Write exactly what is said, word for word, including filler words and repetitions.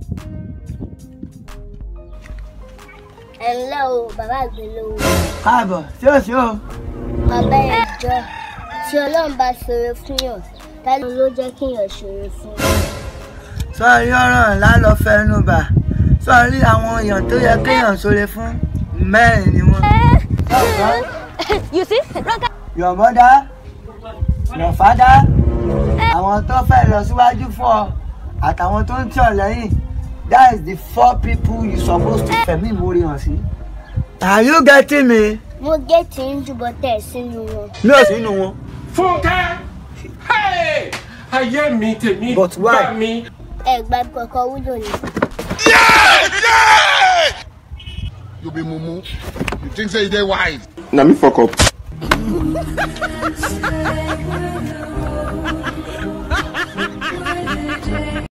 Hello, Baba Gbelo. Káàbọ̀, ṣé o ṣe o? Bàbá ẹjọ́, tí Ọlọ́run bá ṣoore fún yàn, ta ló jẹ́ kí yàn ṣoore fún yàn? Sọ́ọ́rí ọ̀rọ̀ ńlá lọ fẹnu bà. Sọ́ọ́rí àwọn èèyàn tó yẹ kéèyàn ṣoore fún mẹ́rin ni wọ́n. You see? Your mother, your father, àwọn tó fẹ́ lọ síwájú fún ọ, àtàwọn tó ń tì ọ́ lẹ́yìn. That is the four people you supposed to fẹ̀mí ìmúrí hàn sí. Are you getting me? Mo gẹ́tì ń jùbọ̀ tẹ̀ sínú wọn. Mi ò sínú wọn. Fúnkẹ́! Hey! Ayé mi tèmi But why? bá mi. Ẹ gba kọ̀ọ̀kan wúlò ni. Yeah! Yeah! You be mumu. You think say you dey wise? Na me fuck up.